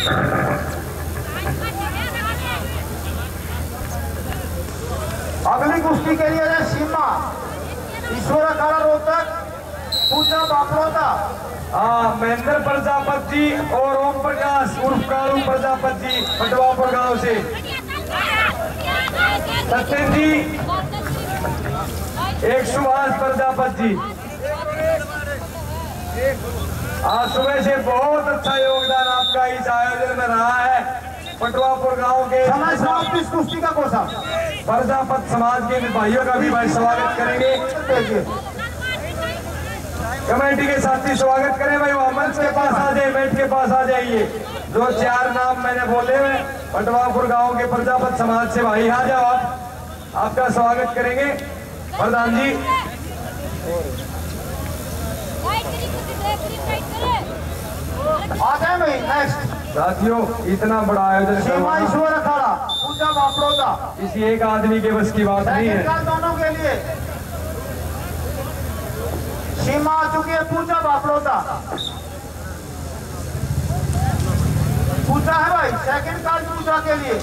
अगली कुश्ती के लिए सीमा ईश्वर अखाड़ा रोहतक पूजा बापरोदा। हाँ, महेंद्र प्रजापति जी और ओम प्रकाश उर्फ कालू प्रजापति जी पटवापुर गांव से। सत्यन जी एक सुभाष प्रजापति जी। आज सुबह से बहुत अच्छा योगदान आपका इस आयोजन में रहा है। पटवापुर गांव के समय समाप्त इस कुश्ती का कोसा प्रजापत समाज के भाइयों का भी भाई स्वागत करेंगे। कमेटी के साथी स्वागत करें भाई, वो मंच के पास आ जाए, मैट के पास आ जाइए। जो 4 नाम मैंने बोले हुए पटवापुर गांव के प्रजापत समाज से भाई आ जाओ, आप आपका स्वागत करेंगे प्रधान जी। आ गए भाई नेक्स्ट साथियों, इतना बड़ा आयोजन सीमा ईश्वर अखाड़ा पूजा बापरोदा। किसी एक आदमी के बस की बात नहीं है। दोनों के लिए सीमा आ चुकी है पूजा बापरोदा। पूजा है भाई, सेकंड कार्ड पूजा के लिए।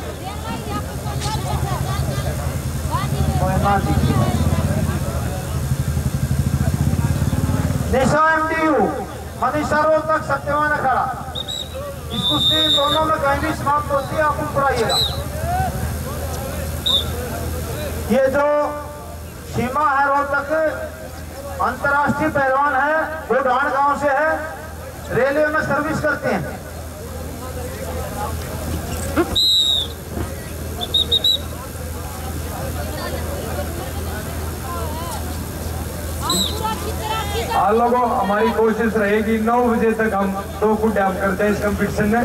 निशा MTU मनीषा रोहतक सत्यवान अखाड़ा। इस कुश्ती दोनों में कहीं भी समाप्त होती है, आप ऊपर आइएगा। ये जो सीमा है रोहतक अंतर्राष्ट्रीय पहलवान है, गोडान गांव से है, रेलवे में सर्विस करते हैं। आप लोगों, हमारी कोशिश रहेगी 9 बजे तक हम 2 फुट डैम करते हैं इस कंपटीशन में।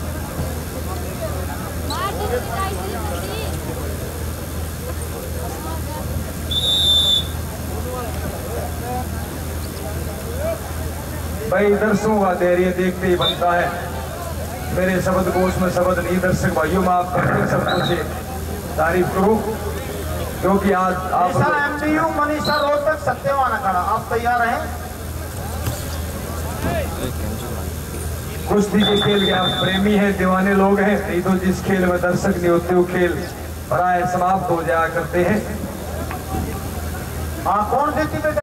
भाई दर्शकों का धैर्य देखते ही बनता है। मेरे शब्द कोश में शब्द नहीं, दर्शक भाइयों में आप अपने शब्दों से तारीफ करो, क्योंकि आज आप MTU मनीषा रोहतक सत्यवान अखाड़ा, आप तैयार हैं? कुश्ती के खेल के आप प्रेमी हैं, दीवाने लोग हैं, नहीं तो जिस खेल में दर्शक नहीं होते वो खेल प्राय समाप्त हो जाया करते हैं। हाँ, कौन सी